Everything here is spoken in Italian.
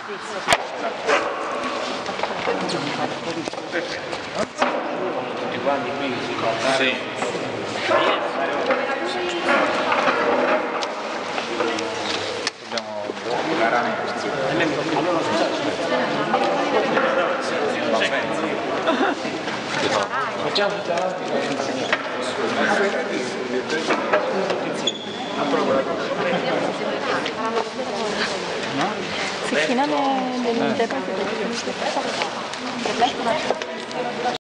E guardi qui si fa sì. Dobbiamo garantirci. Allora facciamo tutta avanti. Se fino alle